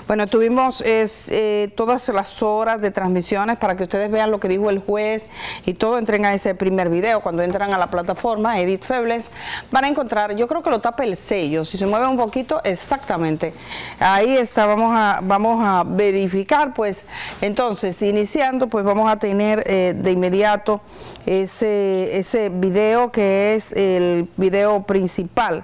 Bueno, tuvimos todas las horas de transmisiones para que ustedes vean lo que dijo el juez y todo. Entren a ese primer video. Cuando entran a la plataforma Edith Febles van a encontrar, yo creo que lo tapa el sello, si se mueve un poquito, exactamente. Ahí está, vamos a verificar, pues, entonces, iniciando, pues vamos a tener de inmediato ese video que es el video principal.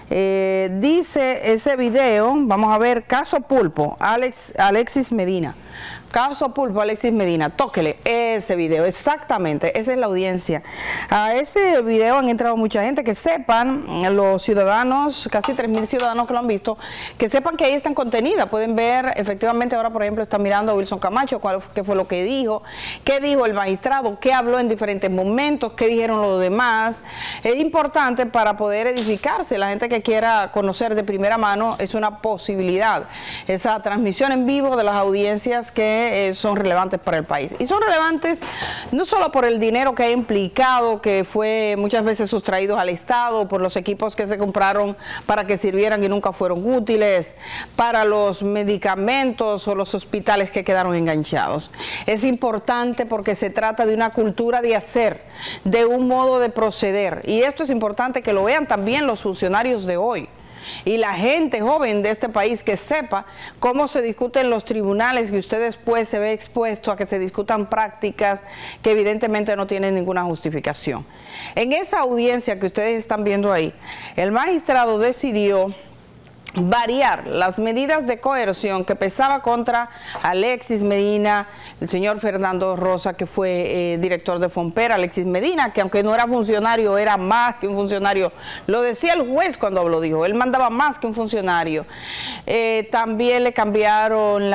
Dice ese video, vamos a ver, caso Pulpo, Alexis Medina. Caso Pulpo, Alexis Medina, tóquele ese video, exactamente, esa es la audiencia. A ese video han entrado mucha gente, que sepan, los ciudadanos, casi 3.000 ciudadanos que lo han visto, que sepan que ahí están contenidas, pueden ver, efectivamente ahora por ejemplo está mirando a Wilson Camacho, qué fue lo que dijo, qué dijo el magistrado, qué habló en diferentes momentos, qué dijeron los demás. Es importante para poder edificarse, la gente que quiera conocer de primera mano, es una posibilidad, esa transmisión en vivo de las audiencias que son relevantes para el país. Y son relevantes no solo por el dinero que ha implicado, que fue muchas veces sustraído al Estado, por los equipos que se compraron para que sirvieran y nunca fueron útiles, para los medicamentos o los hospitales que quedaron enganchados. Es importante porque se trata de una cultura de hacer, de un modo de proceder. Y esto es importante que lo vean también los funcionarios de hoy. Y la gente joven de este país, que sepa cómo se discute en los tribunales, que usted después se ve expuesto a que se discutan prácticas que evidentemente no tienen ninguna justificación. En esa audiencia que ustedes están viendo ahí, el magistrado decidió variar las medidas de coerción que pesaba contra Alexis Medina, el señor Fernando Rosa, que fue director de Fomper, Alexis Medina, que aunque no era funcionario, era más que un funcionario. Lo decía el juez cuando lo dijo, él mandaba más que un funcionario. También le cambiaron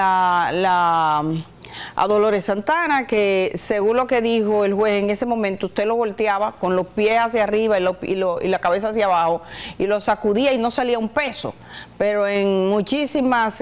a Dolores Santana, que según lo que dijo el juez en ese momento, usted lo volteaba con los pies hacia arriba y la cabeza hacia abajo y lo sacudía y no salía un peso, pero en muchísimas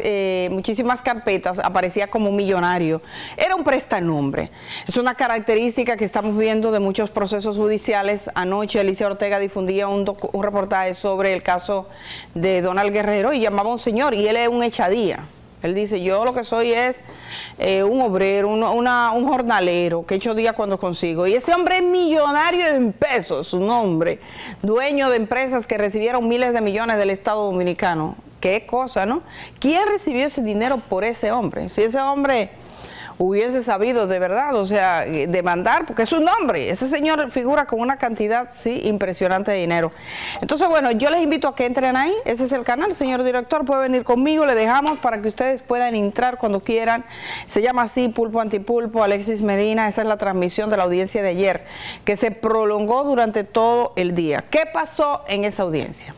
carpetas aparecía como millonario. Era un prestanombre. Es una característica que estamos viendo de muchos procesos judiciales. Anoche Alicia Ortega difundía un reportaje sobre el caso de Donald Guerrero y llamaba a un señor, y él es un echadía. Él dice, yo lo que soy es un obrero, un jornalero, que echo días cuando consigo. Y ese hombre es millonario en pesos, su nombre, dueño de empresas que recibieron miles de millones del Estado Dominicano. Qué cosa, ¿no? ¿Quién recibió ese dinero por ese hombre? Si ese hombre hubiese sabido de verdad, o sea, demandar, porque es un hombre, ese señor figura con una cantidad, sí, impresionante de dinero. Entonces, bueno, yo les invito a que entren ahí, ese es el canal, señor director, puede venir conmigo, le dejamos para que ustedes puedan entrar cuando quieran. Se llama así, Pulpo Antipulpo, Alexis Medina. Esa es la transmisión de la audiencia de ayer, que se prolongó durante todo el día. ¿Qué pasó en esa audiencia?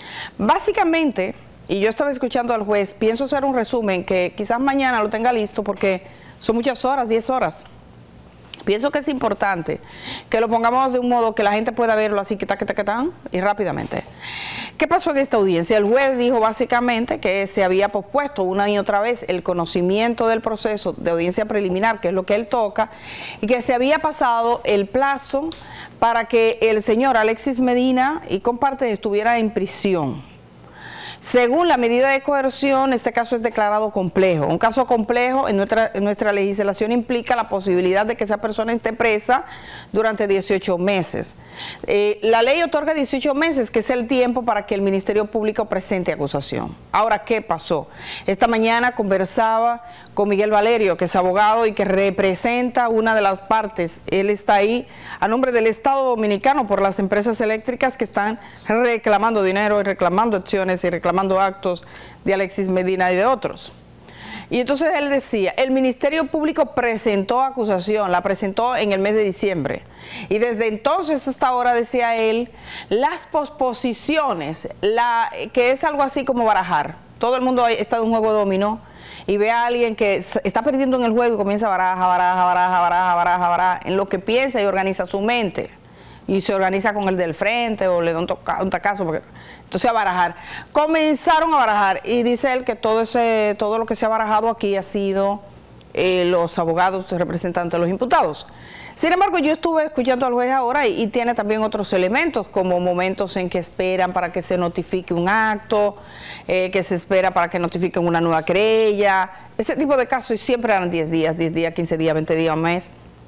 Básicamente, y yo estaba escuchando al juez, pienso hacer un resumen que quizás mañana lo tenga listo porque son muchas horas, 10 horas. Pienso que es importante que lo pongamos de un modo que la gente pueda verlo así, y rápidamente. ¿Qué pasó en esta audiencia? El juez dijo básicamente que se había pospuesto una y otra vez el conocimiento del proceso de audiencia preliminar, que es lo que él toca, y que se había pasado el plazo para que el señor Alexis Medina y comparte estuviera en prisión. Según la medida de coerción, este caso es declarado complejo. Un caso complejo en nuestra legislación implica la posibilidad de que esa persona esté presa durante 18 meses. La ley otorga 18 meses, que es el tiempo para que el Ministerio Público presente acusación. Ahora, ¿qué pasó? Esta mañana conversaba con Miguel Valerio, que es abogado y que representa una de las partes. Él está ahí a nombre del Estado Dominicano por las empresas eléctricas que están reclamando dinero y reclamando acciones y reclamando actos de Alexis Medina y de otros. Y entonces él decía, el Ministerio Público presentó acusación, la presentó en el mes de diciembre. Y desde entonces hasta ahora, decía él, las posposiciones, que es algo así como barajar. Todo el mundo está en un juego de dominó y ve a alguien que está perdiendo en el juego y comienza a baraja, en lo que piensa y organiza su mente. Y se organiza con el del frente o le da un tacazo, entonces a barajar. Comenzaron a barajar y dice él que todo lo que se ha barajado aquí ha sido los abogados representantes de los imputados. Sin embargo, yo estuve escuchando al juez ahora y tiene también otros elementos, como momentos en que esperan para que se notifique un acto, que se espera para que notifiquen una nueva querella, ese tipo de casos, y siempre eran 10 días, 15 días, 20 días, un mes.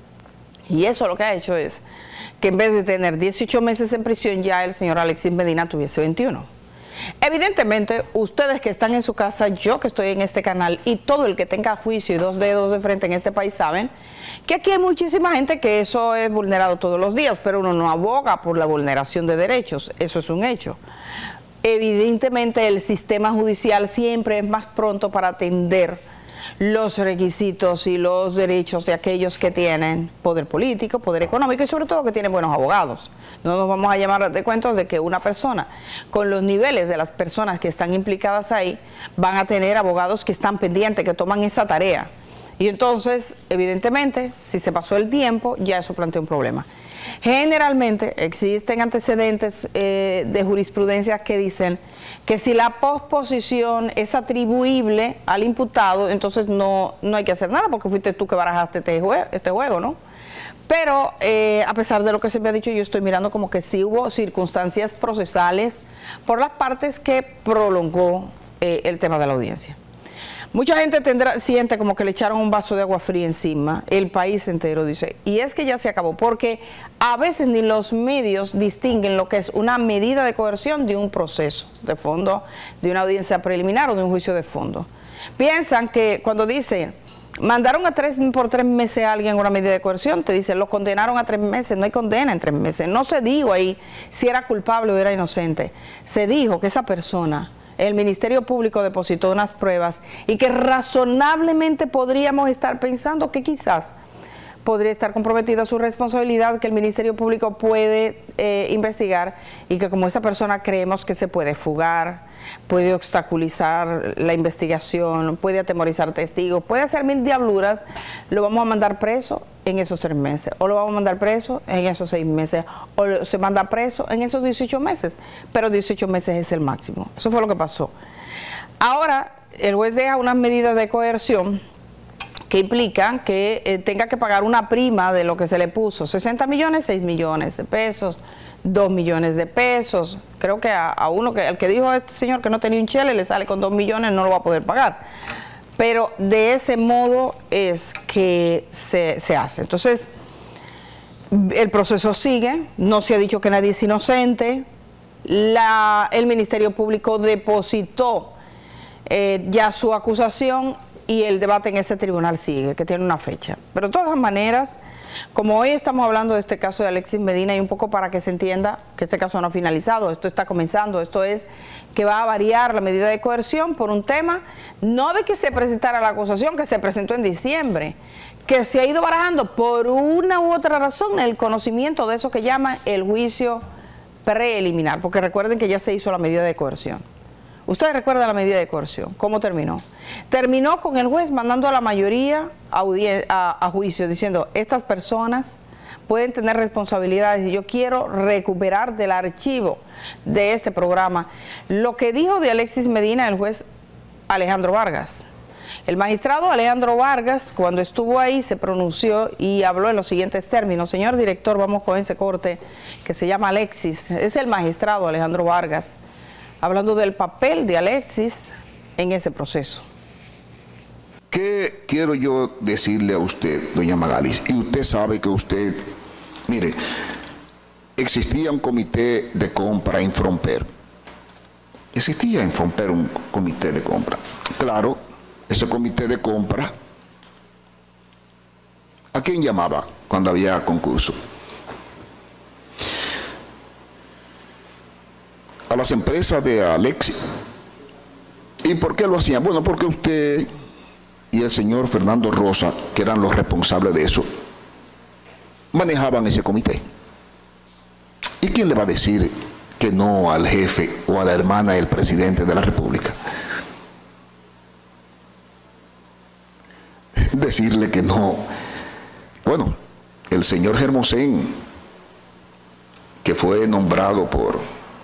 Y eso lo que ha hecho es que en vez de tener 18 meses en prisión, ya el señor Alexis Medina tuviese 21. Evidentemente, ustedes que están en su casa, yo que estoy en este canal y todo el que tenga juicio y 2 dedos de frente en este país saben que aquí hay muchísima gente que eso es vulnerado todos los días, pero uno no aboga por la vulneración de derechos, eso es un hecho. Evidentemente el sistema judicial siempre es más pronto para atender los requisitos y los derechos de aquellos que tienen poder político, poder económico y sobre todo que tienen buenos abogados. No nos vamos a llamar de cuentos de que una persona con los niveles de las personas que están implicadas ahí van a tener abogados que están pendientes, que toman esa tarea. Y entonces, evidentemente, si se pasó el tiempo, ya eso plantea un problema. Generalmente existen antecedentes de jurisprudencia que dicen que si la posposición es atribuible al imputado, entonces no hay que hacer nada porque fuiste tú que barajaste este juego, ¿no? Pero a pesar de lo que se me ha dicho, yo estoy mirando como que sí hubo circunstancias procesales por las partes que prolongó el tema de la audiencia. Mucha gente siente como que le echaron un vaso de agua fría encima, el país entero dice, y es que ya se acabó, porque a veces ni los medios distinguen lo que es una medida de coerción de un proceso de fondo, de una audiencia preliminar o de un juicio de fondo. Piensan que cuando dicen, mandaron por 3 meses a alguien una medida de coerción, te dicen, lo condenaron a 3 meses, no hay condena en 3 meses, no se dijo ahí si era culpable o era inocente, se dijo que esa persona, el Ministerio Público depositó unas pruebas y que razonablemente podríamos estar pensando que quizás podría estar comprometida su responsabilidad, que el Ministerio Público puede investigar y que como esa persona creemos que se puede fugar, puede obstaculizar la investigación, puede atemorizar testigos, puede hacer 1000 diabluras, lo vamos a mandar preso en esos 3 meses, o lo vamos a mandar preso en esos 6 meses, o se manda preso en esos 18 meses, pero 18 meses es el máximo. Eso fue lo que pasó. Ahora, el juez deja unas medidas de coerción que implican que tenga que pagar una prima de lo que se le puso, 60 millones, 6 millones de pesos, 2 millones de pesos, creo que a uno, al que dijo este señor que no tenía un chele, le sale con 2 millones, no lo va a poder pagar. Pero de ese modo es que se hace. Entonces, el proceso sigue, no se ha dicho que nadie es inocente, el Ministerio Público depositó ya su acusación y el debate en ese tribunal sigue, que tiene una fecha. Pero de todas maneras, como hoy estamos hablando de este caso de Alexis Medina y un poco para que se entienda que este caso no ha finalizado, esto está comenzando, esto es que va a variar la medida de coerción por un tema, no de que se presentara la acusación que se presentó en diciembre, que se ha ido barajando por una u otra razón el conocimiento de eso que llaman el juicio preliminar, porque recuerden que ya se hizo la medida de coerción. Ustedes recuerdan la medida de coerción, ¿cómo terminó? Terminó con el juez mandando a la mayoría a juicio, diciendo, estas personas pueden tener responsabilidades y yo quiero recuperar del archivo de este programa lo que dijo de Alexis Medina el juez Alejandro Vargas. El magistrado Alejandro Vargas, cuando estuvo ahí, se pronunció y habló en los siguientes términos. Señor director, vamos con ese corte que se llama Alexis. Es el magistrado Alejandro Vargas, hablando del papel de Alexis en ese proceso. ¿Qué quiero yo decirle a usted, doña Magalis? Y usted sabe que usted, mire, existía un comité de compra en Fromper. Existía en Fromper un comité de compra. Claro, ese comité de compra, ¿a quién llamaba cuando había concurso? A las empresas de Alexis. ¿Y por qué lo hacían? Bueno, porque usted y el señor Fernando Rosa, que eran los responsables de eso, manejaban ese comité. ¿Y quién le va a decir que no al jefe o a la hermana del presidente de la República? Decirle que no. Bueno, el señor Hermosén, que fue nombrado por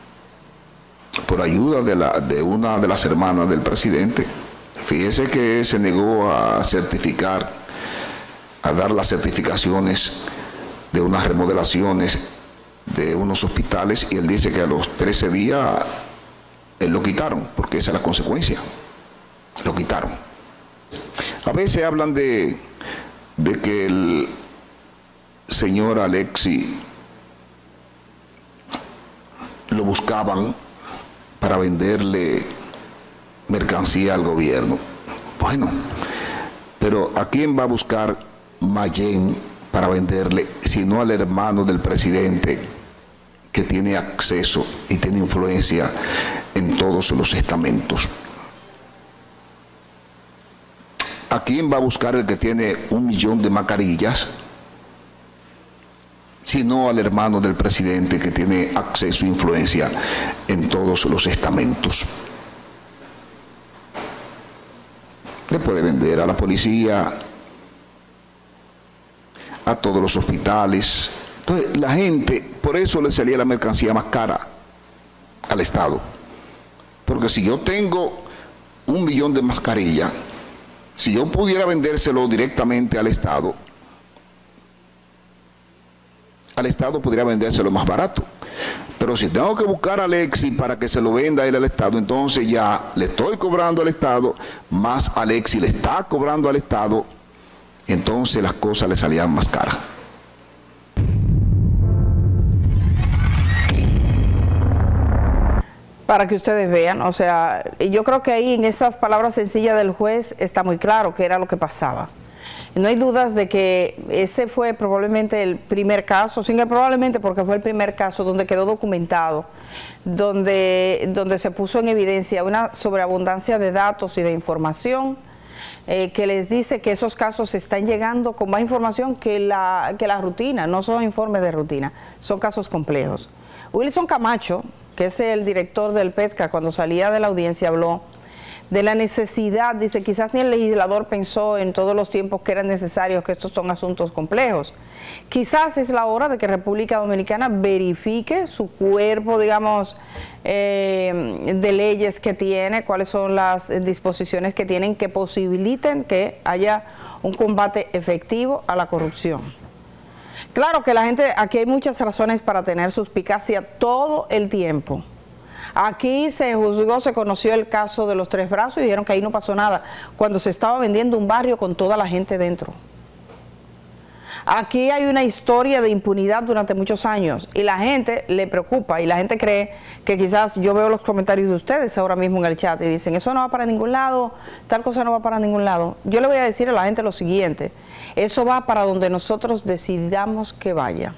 ayuda de una de las hermanas del presidente, fíjese que se negó a certificar, a dar las certificaciones de unas remodelaciones de unos hospitales, y él dice que a los 13 días él lo quitaron, porque esa es la consecuencia, lo quitaron. A veces hablan de que el señor Alexis lo buscaban para venderle mercancía al gobierno. Bueno, pero ¿a quién va a buscar Mayén para venderle, sino al hermano del presidente, que tiene acceso y tiene influencia en todos los estamentos? ¿A quién va a buscar el que tiene 1 millón de mascarillas, sino al hermano del presidente, que tiene acceso e influencia en todos los estamentos? Le puede vender a la policía, a todos los hospitales. Entonces la gente, por eso le salía la mercancía más cara al Estado, porque si yo tengo 1 millón de mascarillas, si yo pudiera vendérselo directamente al Estado podría vendérselo más barato. Pero si tengo que buscar a Alexis para que se lo venda él al Estado, entonces ya le estoy cobrando al Estado, más Alexis le está cobrando al Estado, entonces las cosas le salían más caras. Para que ustedes vean, o sea, yo creo que ahí en esas palabras sencillas del juez está muy claro qué era lo que pasaba. No hay dudas de que ese fue probablemente el primer caso, sin que probablemente, porque fue el primer caso donde quedó documentado, donde se puso en evidencia una sobreabundancia de datos y de información, que les dice que esos casos están llegando con más información que la rutina. No son informes de rutina, son casos complejos. Wilson Camacho, que es el director del PESCA, cuando salía de la audiencia habló de la necesidad, dice, quizás ni el legislador pensó en todos los tiempos que eran necesarios, que estos son asuntos complejos. Quizás es la hora de que República Dominicana verifique su cuerpo, digamos, de leyes que tiene, cuáles son las disposiciones que tienen que posibiliten que haya un combate efectivo a la corrupción. Claro que la gente, aquí hay muchas razones para tener suspicacia todo el tiempo. Aquí se juzgó, se conoció el caso de los 3 Brazos y dijeron que ahí no pasó nada, cuando se estaba vendiendo un barrio con toda la gente dentro. Aquí hay una historia de impunidad durante muchos años y la gente le preocupa y la gente cree que quizás, yo veo los comentarios de ustedes ahora mismo en el chat y dicen, eso no va para ningún lado, tal cosa no va para ningún lado. Yo le voy a decir a la gente lo siguiente, eso va para donde nosotros decidamos que vaya.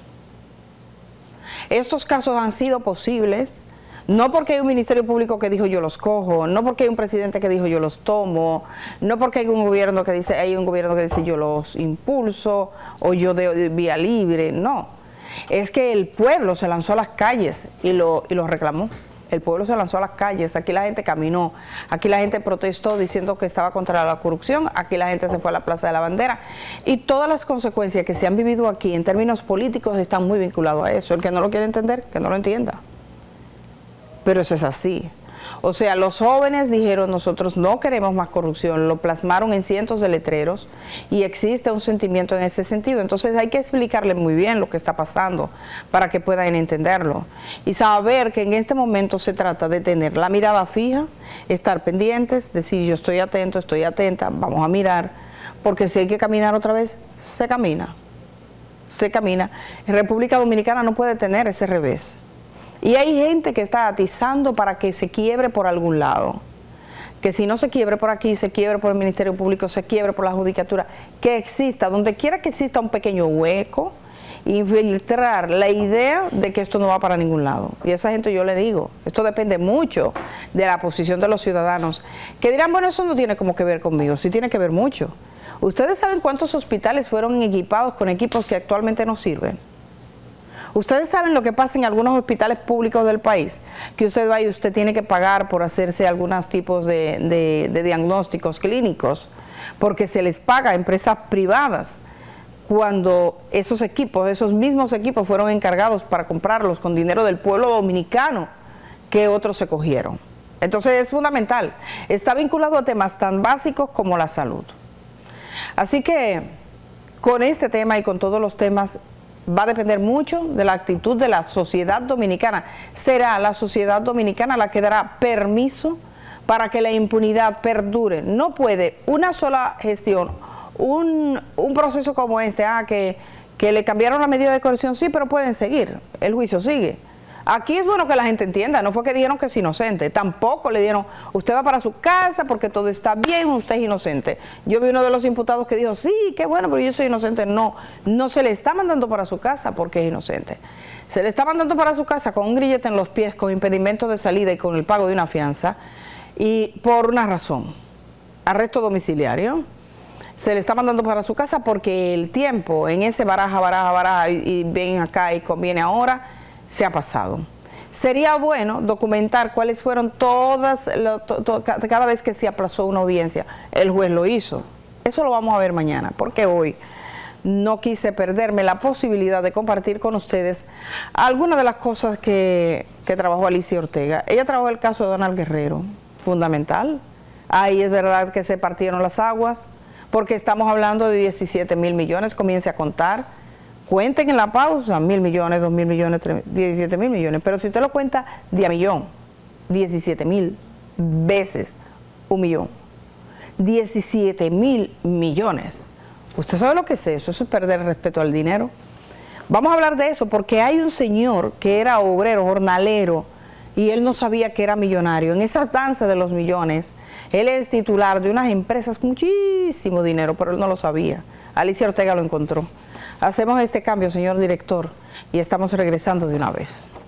Estos casos han sido posibles no porque hay un ministerio público que dijo yo los cojo, no porque hay un presidente que dijo yo los tomo, no porque hay un gobierno que dice yo los impulso o yo de vía libre, no. Es que el pueblo se lanzó a las calles y lo reclamó. El pueblo se lanzó a las calles, aquí la gente caminó, aquí la gente protestó diciendo que estaba contra la corrupción, aquí la gente se fue a la Plaza de la Bandera y todas las consecuencias que se han vivido aquí en términos políticos están muy vinculados a eso. El que no lo quiere entender, que no lo entienda. Pero eso es así. O sea, los jóvenes dijeron, nosotros no queremos más corrupción, lo plasmaron en cientos de letreros y existe un sentimiento en ese sentido. Entonces hay que explicarle muy bien lo que está pasando para que puedan entenderlo. Y saber que en este momento se trata de tener la mirada fija, estar pendientes, decir yo estoy atento, estoy atenta, vamos a mirar, porque si hay que caminar otra vez, se camina. Se camina. En República Dominicana no puede tener ese revés. Y hay gente que está atizando para que se quiebre por algún lado. Que si no se quiebre por aquí, se quiebre por el Ministerio Público, se quiebre por la Judicatura. Que exista, donde quiera que exista un pequeño hueco, infiltrar la idea de que esto no va para ningún lado. Y a esa gente yo le digo, esto depende mucho de la posición de los ciudadanos. Que dirán, bueno, eso no tiene como que ver conmigo. Sí tiene que ver mucho. ¿Ustedes saben cuántos hospitales fueron equipados con equipos que actualmente no sirven? Ustedes saben lo que pasa en algunos hospitales públicos del país, que usted va y usted tiene que pagar por hacerse algunos tipos de diagnósticos clínicos, porque se les paga a empresas privadas, cuando esos equipos, esos mismos equipos fueron encargados para comprarlos con dinero del pueblo dominicano que otros se cogieron. Entonces es fundamental, está vinculado a temas tan básicos como la salud. Así que con este tema y con todos los temas, va a depender mucho de la actitud de la sociedad dominicana. Será la sociedad dominicana la que dará permiso para que la impunidad perdure. No puede una sola gestión, un proceso como este, que le cambiaron la medida de coerción, sí, pero pueden seguir, el juicio sigue. Aquí es bueno que la gente entienda, no fue que dijeron que es inocente, tampoco le dieron, usted va para su casa porque todo está bien, usted es inocente. Yo vi uno de los imputados que dijo, sí, qué bueno, pero yo soy inocente. No, no se le está mandando para su casa porque es inocente. Se le está mandando para su casa con un grillete en los pies, con impedimento de salida y con el pago de una fianza, y por una razón, arresto domiciliario. Se le está mandando para su casa porque el tiempo en ese baraja y ven acá y conviene ahora, se ha pasado. Sería bueno documentar cuáles fueron cada vez que se aplazó una audiencia, el juez lo hizo. Eso lo vamos a ver mañana, porque hoy no quise perderme la posibilidad de compartir con ustedes algunas de las cosas que trabajó Alicia Ortega. Ella trabajó el caso de Donald Guerrero, fundamental. Ahí es verdad que se partieron las aguas, porque estamos hablando de 17.000 millones, comience a contar. Cuenten en la pausa, 1.000 millones, 2.000 millones, 17.000 millones. Pero si usted lo cuenta de a millón, 17.000 veces un millón. 17.000 millones. ¿Usted sabe lo que es eso? Eso es perder el respeto al dinero. Vamos a hablar de eso porque hay un señor que era obrero, jornalero, y él no sabía que era millonario. En esa danza de los millones, él es titular de unas empresas con muchísimo dinero, pero él no lo sabía. Alicia Ortega lo encontró. Hacemos este cambio, señor director, y estamos regresando de una vez.